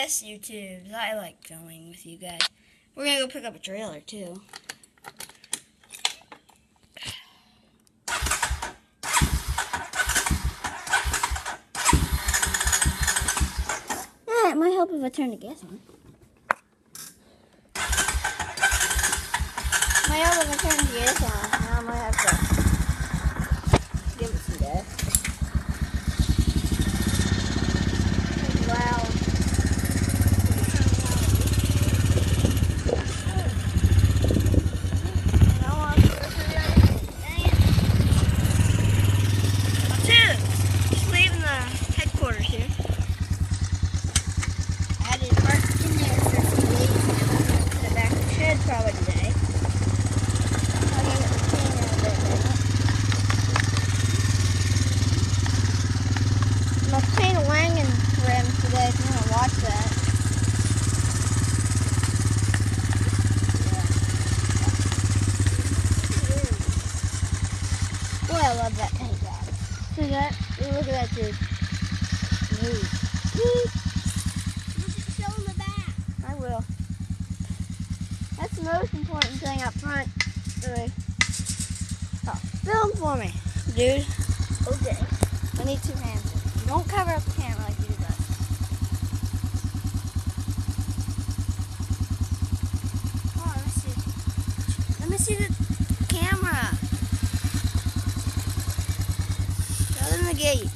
miss YouTube. I like filming with you guys. We're gonna go pick up a trailer too. It might help if I turn the gas on. Might help if I turn the gas on. Now I might have to give it some gas. It's loud. Just leaving the headquarters here. Probably today. I'm going to paint a Langen rim today if you want to watch that. Boy, I love that paint job. See that? Look at that dude. Look at the show in the back. I will. That's the most important thing up front. Really. Oh, film for me, dude. Okay. I need 2 hands. Don't cover up the camera like you do that. Oh, let me see. Let me see the camera. Show them the gate.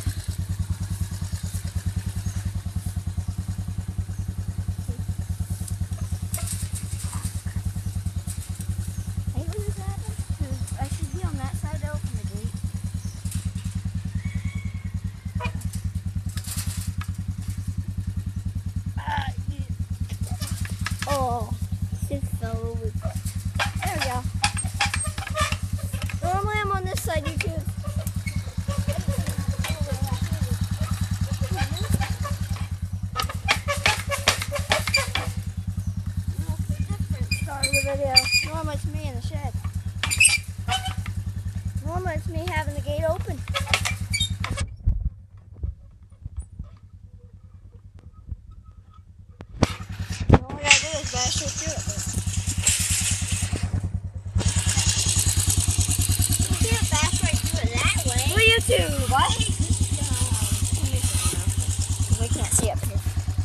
Oh, it fell over. There we go. Normally I'm on this side, YouTube. Start of the video. Normally it's me in the shed. Normally it's me having the gate open. Bash right through it. You can't bash right through it that way. Well, YouTube, I hate this job. We can't see up here.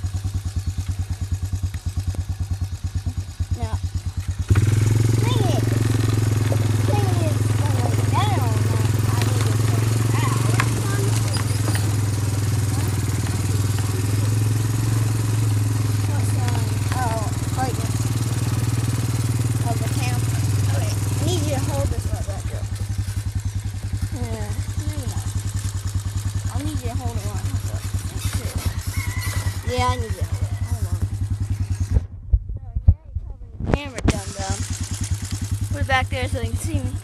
Now, thing is when we're down, I need to turn it out. Right now. Of the camera. Okay, I need you to hold this right back here. Yeah, maybe not. I need you to hold it on. Yeah, I need you to hold it. Hold on. No, you ain't covering the camera, dum-dum. Put it back there so they can see me.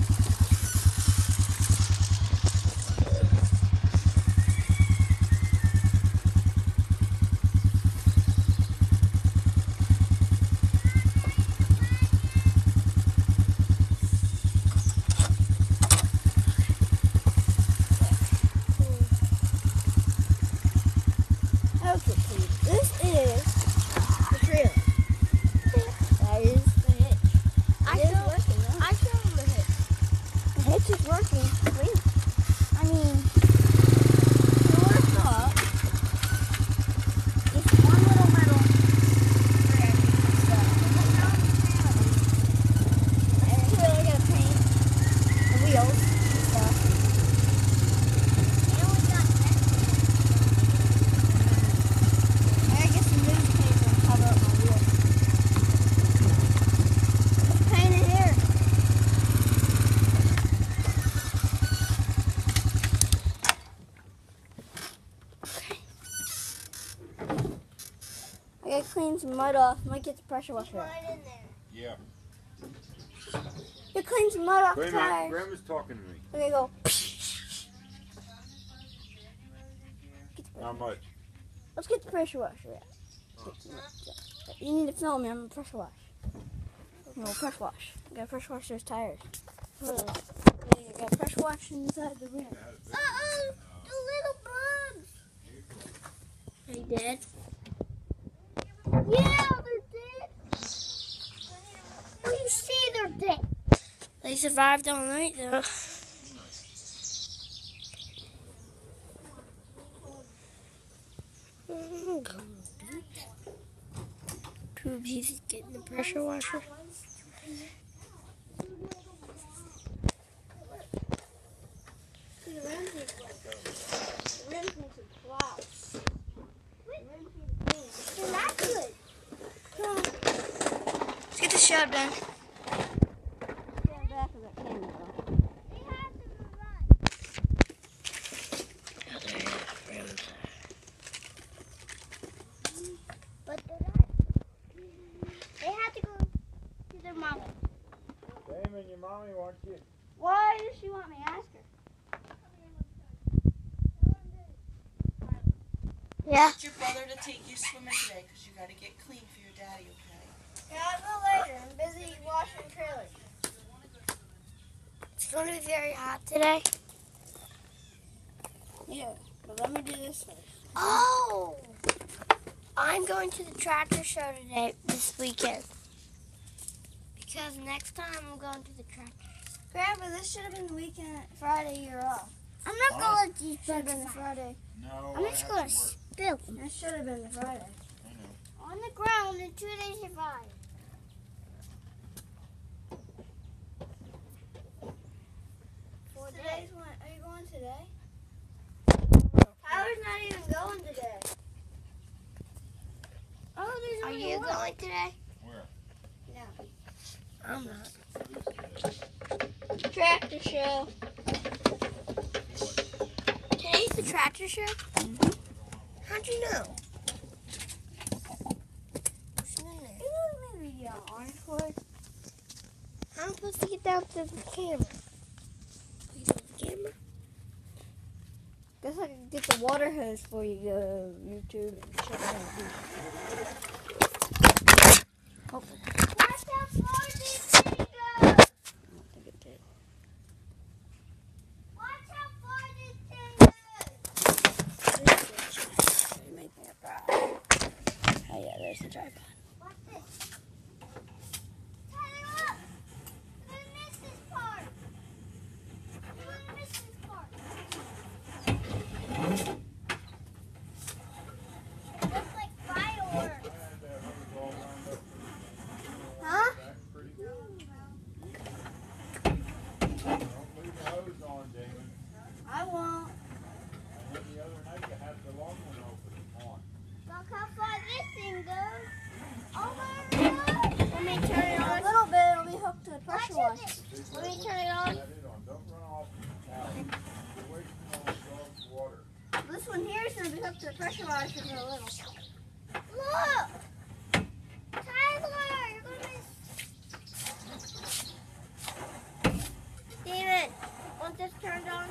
This is the trailer. That is the hitch. I showed him the hitch. The hitch is working. Wait. I mean, doors up. It's one little metal thread. And here we're gonna paint the wheels and stuff. I gotta clean some mud off. Might get the pressure washer out. Yeah. You clean some mud off the tires. Grandma's talking to me. Okay, go. How much? Let's get the pressure washer out. You need to film me. I'm gonna pressure wash. No, pressure wash. I gotta pressure wash those tires. I gotta pressure wash inside the rim. Uh-oh! The little bugs! Are you dead? survived all night, though. He's getting the pressure washer. Let's get the shot done. But they have to go to their mama. Damon, your mommy wants you. Why does she want me? Ask her. Yeah. Get your brother to take you swimming today because you got to get clean for your daddy, okay? Yeah, I'll go later. I'm busy washing trailers. It's going to be very hot today. Yeah, but let me do this first. Oh! I'm going to the tractor show today, this weekend. Because next time I'm going to the tractor. Grandpa, this should have been the weekend, Friday you're off. I'm not going to Should have been the Friday. No, I'm I just have going to to work. spill them That should have been the Friday. I know. on the ground in 2 days of fire. Today's one. Are you going today? Tyler's not even going today. Oh, there's Are only you one. going today? Where? No. I'm not. Tractor show. Today's the tractor show? How'd you know? What's in there? You want me to be on for it? I'm supposed to get down to the camera. You know the camera? Guess I can get the water hose for you, YouTube, and check it out. Hopefully. Watch how far this thing goes. I don't think it did. Watch how far this thing goes. You make me a bride. Oh yeah, there's the tripod. Watch this. Tyler, look. You're going to miss this part. You're going to miss this part. It looks like fireworks. I had that hose all lined up. Huh? That's pretty good. Don't leave the hose on, Damon. I won't. And then the other night you had the long one open on. Look how far this thing goes. Oh my God. Let me turn it on a little bit. It'll be hooked to the pressure Watch washer. it. Let me turn it on. Have it on. Don't run off now. You're wasting all the dog's water. This one here is going to be hooked to the pressure washer for a little. Look. Tyler, you're going to miss. David, want this turned on?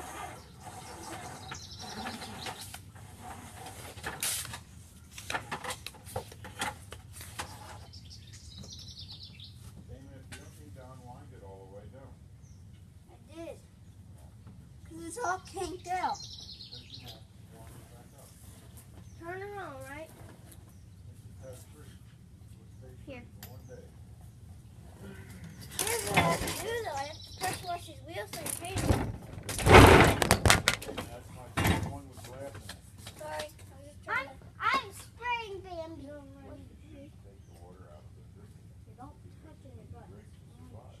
Damon, if you don't need to unwind it all the way, don't. I did. Because it's all kinked out. Then you have to wind it back up. Turn it on, right? This is test 3. We'll stay Here. for 1 day. Here's what I have to do, though. I have to pressure wash these wheels so you paint them. And that's my first one with glass in it. Sorry. I'm just trying to... I'm spraying Bambi. Take the water out of it. This Don't touch it in your butt. drinks the supply.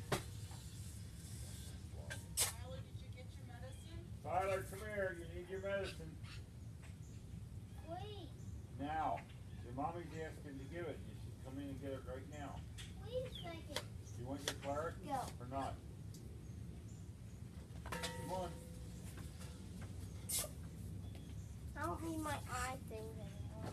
Tyler, did you get your medicine? Tyler, come here. You need your medicine. Wait, Now. Your mommy's asking to give it. You should come in and get it right now. wait a second. You want your claret? Go. Or not? Come on. I don't need my eye things anymore.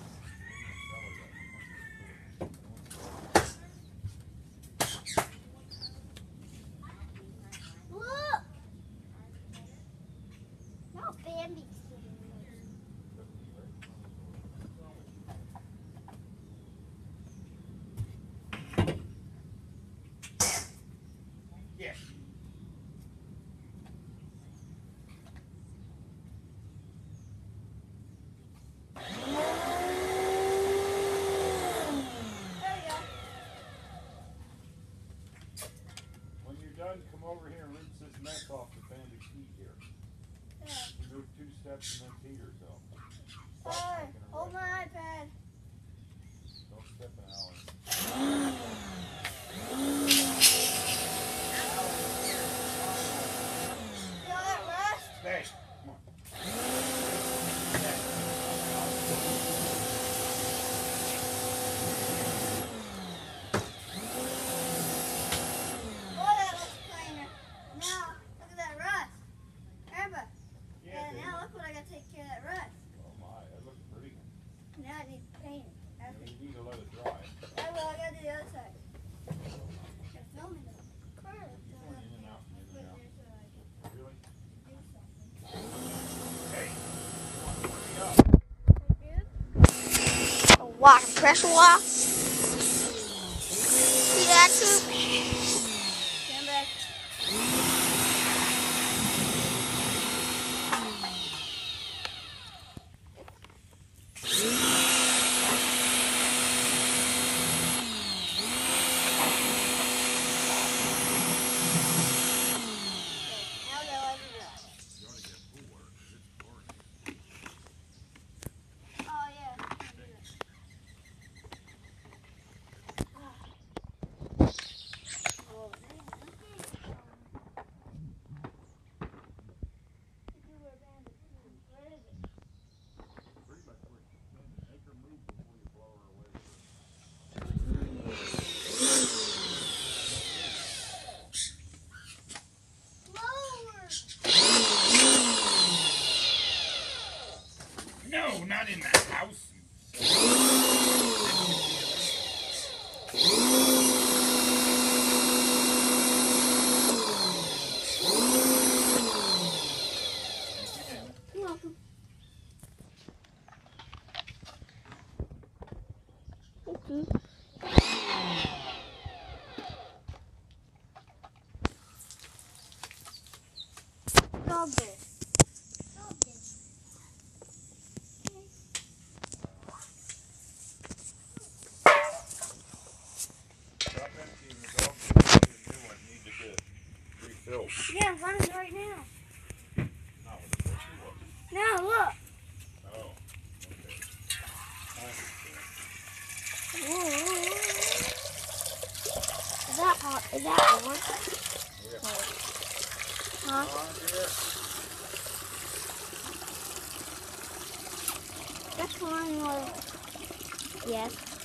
Look! Now Bambi's getting loose. Yes. touching them feeders though. Hey, hold my iPad. Don't step in Alan. Feel that rust? Hey, come on. Boy, that looks cleaner. Now, look at that rust. Remember? Yeah, baby. now look what I gotta take care of that rust. Oh my, that looks pretty. Now it needs painting. You need to let it dry. I will, I gotta do the other side. Gotta film it though. Going in and out, in and out. Really? Hey, hurry up. Water pressure wash. See that too? Stand back. Now they'll let it dry. You ought to get pool water, 'cause it's chlorine. Oh yeah. Oh, where is it? Pretty much where she's standing. Make her move before you blow her away. No, not in the house. You're welcome. Dog this. Stop emptying the dog food. Get a new one. Need to get refilled. Yeah, I'm running it right now. Not with the pressure was. Now look. Oh, okay. I understand. Is that hot? Is that warm? Yeah. Huh? Come on, dear. That's warm water. Yes.